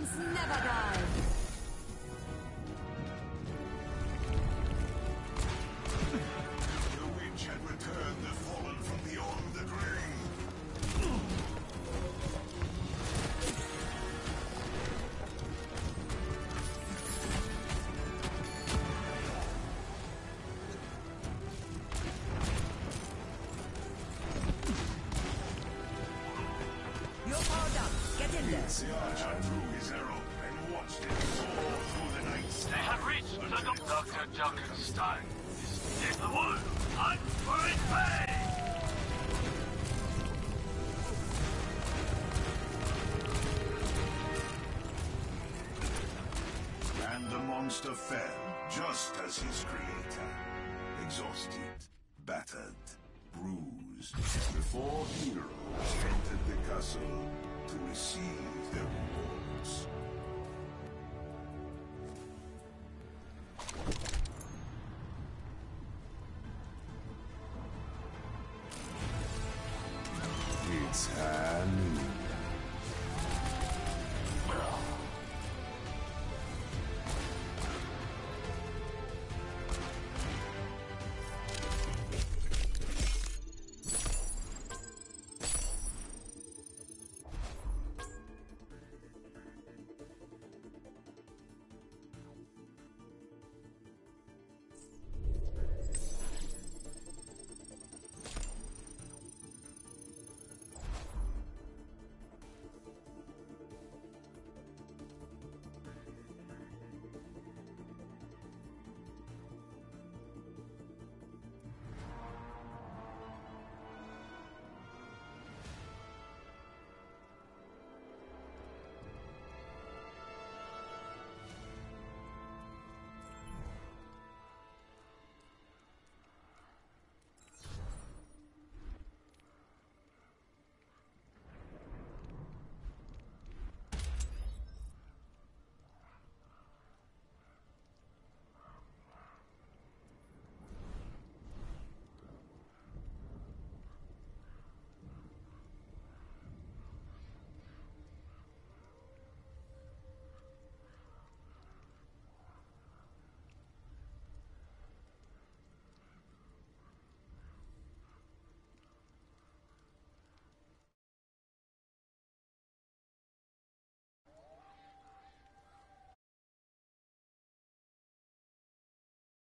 Legends never die. The witch had returned the fallen from beyond the grave. You're powered up. Get in there. The archer drew his arrow and watched it soar through the night They sky. have reached the Dr. Junkenstein. Is the wolf hunt for its prey! And the monster fell, just as his creator. Exhausted, battered, bruised. The four heroes entered the castle to receive their rewards.